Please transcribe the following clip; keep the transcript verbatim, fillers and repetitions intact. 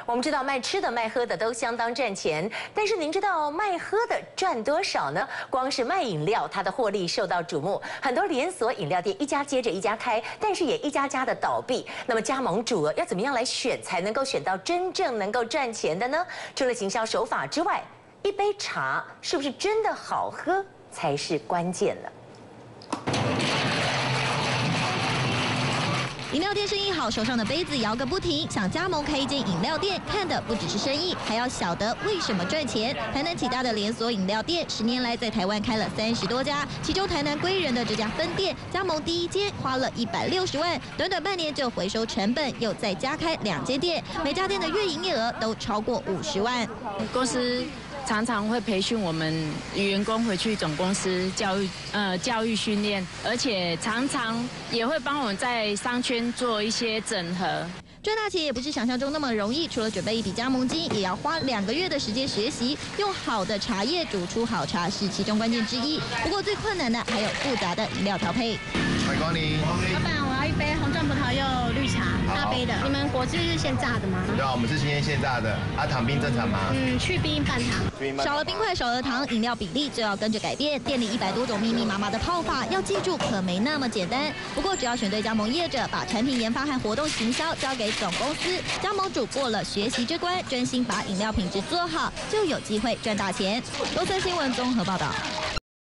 我们知道卖吃的、卖喝的都相当赚钱，但是您知道卖喝的赚多少呢？光是卖饮料，它的获利受到瞩目，很多连锁饮料店一家接着一家开，但是也一家家的倒闭。那么加盟主要怎么样来选，才能够选到真正能够赚钱的呢？除了行销手法之外，一杯茶是不是真的好喝才是关键了。 饮料店生意好，手上的杯子摇个不停。想加盟开一间饮料店，看的不只是生意，还要晓得为什么赚钱。台南启大的连锁饮料店，十年来在台湾开了三十多家，其中台南归仁的这家分店加盟第一间花了一百六十万，短短半年就回收成本，又再加开两间店，每家店的月营业额都超过五十万。 公司 常常会培训我们员工回去总公司教育，呃，教育训练，而且常常也会帮我们在商圈做一些整合。 赚大钱也不是想象中那么容易，除了准备一笔加盟金，也要花两个月的时间学习，用好的茶叶煮出好茶是其中关键之一。不过最困难的还有复杂的饮料调配。 欢迎光临。 老板，我要一杯红砖葡萄柚绿茶，大杯的。你们果汁是现榨的吗？ 对啊，我们是新鲜现榨的。啊，糖冰正常吗？ 嗯，去冰半糖。 少了冰块，少了糖，饮料比例就要跟着改变。店里一百多种密密麻麻的泡法，要记住可没那么简单。不过只要选对加盟业者，把产品研发和活动行销交给 总公司加盟主过了学习这关，专心把饮料品质做好，就有机会赚大钱。罗森新闻综合报道。